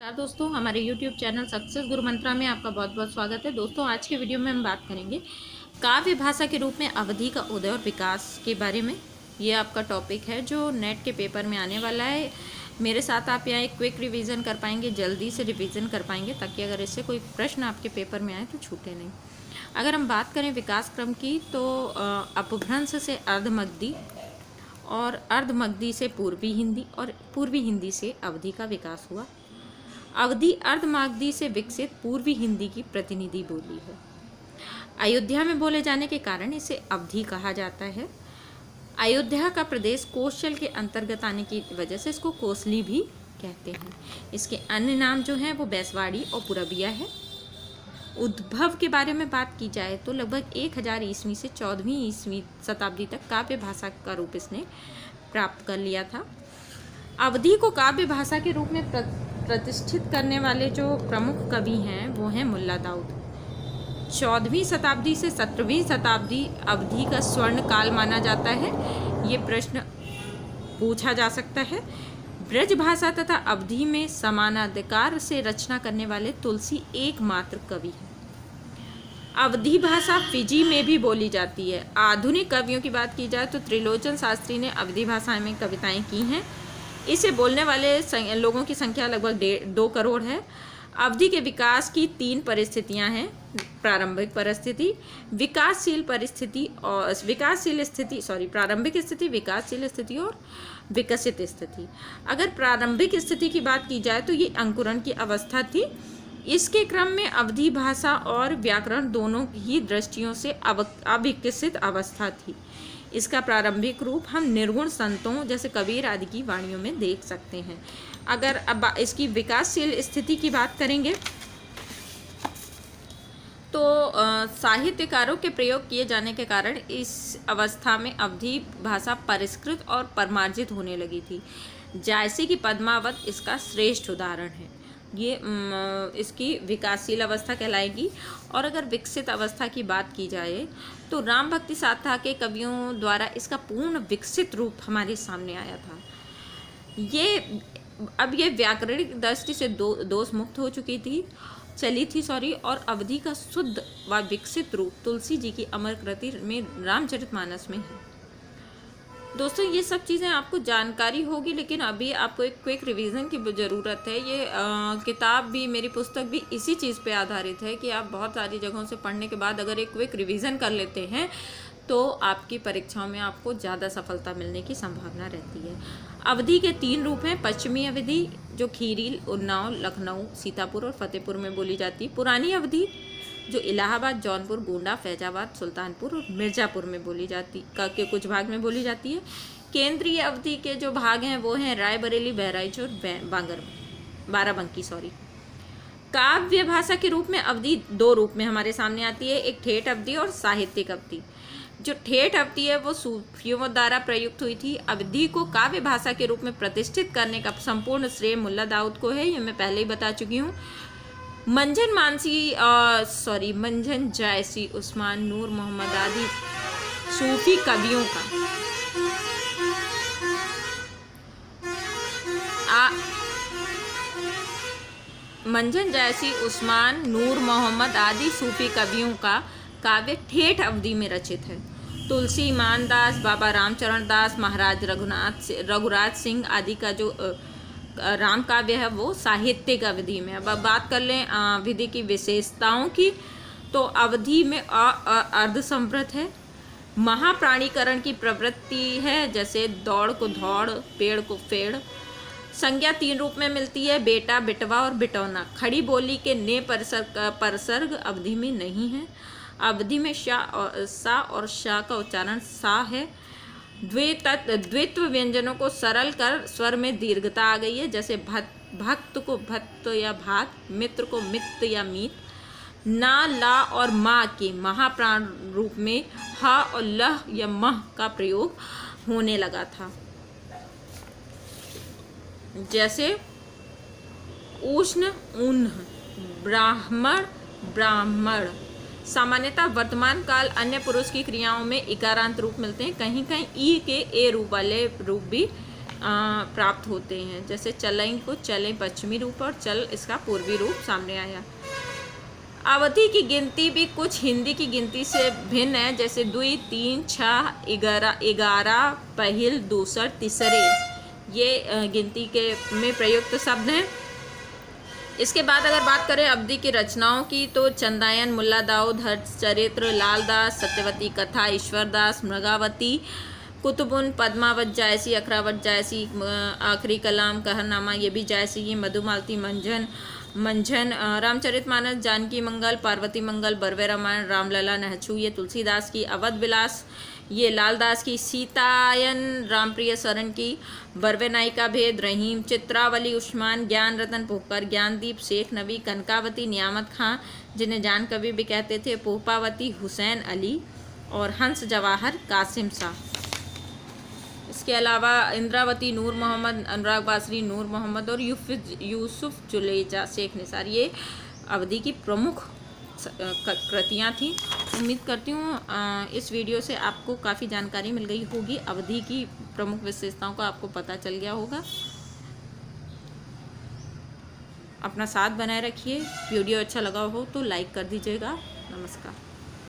दोस्तों, हमारे YouTube channel success गुरु मंत्रा में आपका बहुत बहुत स्वागत है। दोस्तों, आज के वीडियो में हम बात करेंगे काव्य भाषा के रूप में अवधि का उदय और विकास के बारे में। ये आपका टॉपिक है जो नेट के पेपर में आने वाला है। मेरे साथ आप यहाँ एक क्विक रिवीजन कर पाएंगे, जल्दी से रिवीजन कर पाएंगे, ताकि अगर इससे कोई प्रश्न आपके पेपर में आए तो छूटे नहीं। अगर हम बात करें विकास क्रम की, तो अपभ्रंश से अर्धमगधी और अर्धमगधी से पूर्वी हिंदी और पूर्वी हिंदी से अवधि का विकास हुआ। अवधि अर्धमागधी से विकसित पूर्वी हिंदी की प्रतिनिधि बोली है। अयोध्या में बोले जाने के कारण इसे अवधि कहा जाता है। अयोध्या का प्रदेश कोशल के अंतर्गत आने की वजह से इसको कोसली भी कहते हैं। इसके अन्य नाम जो हैं वो बैसवाड़ी और पुरबिया है। उद्भव के बारे में बात की जाए तो लगभग 1000 ईस्वी से 14वीं ईस्वी शताब्दी तक काव्य भाषा का रूप इसने प्राप्त कर लिया था। अवधि को काव्य भाषा के रूप में प्रतिष्ठित करने वाले जो प्रमुख कवि हैं वो हैं मुल्ला दाऊद। 14वीं शताब्दी से 17वीं शताब्दी अवधि का स्वर्ण काल माना जाता है। ये प्रश्न पूछा जा सकता है। ब्रज भाषा तथा अवधि में समानाधिकार से रचना करने वाले तुलसी एकमात्र कवि हैं। अवधि भाषा फिजी में भी बोली जाती है। आधुनिक कवियों की बात की जाए तो त्रिलोचन शास्त्री ने अवधि भाषा में कविताएं की हैं। इसे बोलने वाले लोगों की संख्या लगभग 2 करोड़ है। अवधि के विकास की 3 परिस्थितियां हैं। प्रारंभिक परिस्थिति, विकासशील परिस्थिति और प्रारंभिक स्थिति, विकासशील स्थिति और विकसित स्थिति। अगर प्रारंभिक स्थिति की बात की जाए तो ये अंकुरण की अवस्था थी। इसके क्रम में अवधि भाषा और व्याकरण दोनों ही दृष्टियों से अविकसित अवस्था थी। इसका प्रारंभिक रूप हम निर्गुण संतों जैसे कबीर आदि की वाणियों में देख सकते हैं। अगर अब इसकी विकासशील स्थिति की बात करेंगे तो साहित्यकारों के प्रयोग किए जाने के कारण इस अवस्था में अवधि भाषा परिष्कृत और परमार्जित होने लगी थी। जैसे कि पद्मावत इसका श्रेष्ठ उदाहरण है। ये इसकी विकासशील अवस्था कहलाएगी। और अगर विकसित अवस्था की बात की जाए तो राम भक्ति साथा के कवियों द्वारा इसका पूर्ण विकसित रूप हमारे सामने आया था। ये व्याकरणिक दृष्टि से दोष मुक्त हो चली थी और अवधि का शुद्ध व विकसित रूप तुलसी जी की अमर कृति में रामचरितमानस में है। दोस्तों, ये सब चीज़ें आपको जानकारी होगी, लेकिन अभी आपको एक क्विक रिवीजन की ज़रूरत है। ये किताब भी, मेरी पुस्तक भी इसी चीज़ पे आधारित है कि आप बहुत सारी जगहों से पढ़ने के बाद अगर एक क्विक रिवीजन कर लेते हैं तो आपकी परीक्षाओं में आपको ज़्यादा सफलता मिलने की संभावना रहती है। अवधि के 3 रूप हैं। पश्चिमी अवधि जो खीरी, उन्नाव, लखनऊ, सीतापुर और फतेहपुर में बोली जाती है। पुरानी अवधि जो इलाहाबाद, जौनपुर, गोंडा, फैजाबाद, सुल्तानपुर और मिर्ज़ापुर में बोली जाती के कुछ भाग में बोली जाती है। केंद्रीय अवधि के जो भाग हैं वो हैं रायबरेली, बहराइच और बाराबंकी। काव्य भाषा के रूप में अवधि 2 रूप में हमारे सामने आती है। एक ठेठ अवधि और साहित्यिक अवधि। जो ठेठ अवधि है वो सूफियों द्वारा प्रयुक्त हुई थी। अवधि को काव्य भाषा के रूप में प्रतिष्ठित करने का संपूर्ण श्रेय मुल्ला दाऊद को है। ये मैं पहले ही बता चुकी हूँ। मंझन जायसी, उस्मान, नूर मोहम्मद आदि सूफी कवियों का मंझन जायसी, उस्मान, नूर मोहम्मद आदि सूफी कवियों का काव्य ठेठ अवधि में रचित है। तुलसी मानदास, बाबा रामचरण दास, महाराज रघुराज सिंह आदि का जो राम काव्य है वो साहित्यिक अवधि में। अब बात कर लें अवधि की विशेषताओं की, तो अवधि में अर्धसंवृत है। महाप्राणीकरण की प्रवृत्ति है, जैसे दौड़ को धौड़, पेड़ को फेड़। संज्ञा 3 रूप में मिलती है, बेटा, बिटवा और बिटौना। खड़ी बोली के ने परसर्ग अवधि में नहीं है। अवधि में सा और शा का उच्चारण सा है। द्वित्व व्यंजनों को सरल कर स्वर में दीर्घता आ गई है, जैसे भक्त को भत्त या भात, मित्र को मित्त या मीत। ना, ला और मा के महाप्राण रूप में ह और लह या मह का प्रयोग होने लगा था, जैसे उष्ण, उन्ह, ब्राह्मण, ब्राह्मण। सामान्यतः वर्तमान काल अन्य पुरुष की क्रियाओं में इकारांत रूप मिलते हैं। कहीं कहीं ई के ए रूप वाले रूप भी प्राप्त होते हैं। जैसे चलई को चले पश्चिमी रूप और चल इसका पूर्वी रूप सामने आया। अवधि की गिनती भी कुछ हिंदी की गिनती से भिन्न है, जैसे 2, 3, 6, 11, पहिल, दूसर, तीसरे, ये गिनती के में प्रयुक्त शब्द हैं। इसके बाद अगर बात करें अवधि की रचनाओं की, तो चंदायन, मुल्ला दाऊद, हर्ष चरित्र, लालदास, सत्यवती कथा, ईश्वरदास, मृगावती, कुतुबुन, पद्मावत जायसी, अखरावत जायसी, आखिरी कलाम, कहरनामा ये भी जायसी, मधुमालती, मंझन, रामचरितमानस, जानकी मंगल, पार्वती मंगल, बरवे रामायण, रामलला, नहछू ये तुलसीदास की, अवध विलास ये लालदास की, सीतायन रामप्रिय शरण की, बरवे नायिका भेद, रहीम, चित्रावली उस्मान, ज्ञान रतन पोहकर, ज्ञानदीप शेख नबी, कनकावती नियामत खां जिन्हें जान कवि भी कहते थे, पोहपावती हुसैन अली और हंस जवाहर कासिम शाह। इसके अलावा इंद्रावती नूर मोहम्मद, अनुराग बासरी नूर मोहम्मद और यूसुफ जुलेजा शेख निसार ये अवधि की प्रमुख कृतियाँ थीं। उम्मीद करती हूँ इस वीडियो से आपको काफ़ी जानकारी मिल गई होगी, अवधि की प्रमुख विशेषताओं का आपको पता चल गया होगा। अपना साथ बनाए रखिए। वीडियो अच्छा लगा हो तो लाइक कर दीजिएगा। नमस्कार।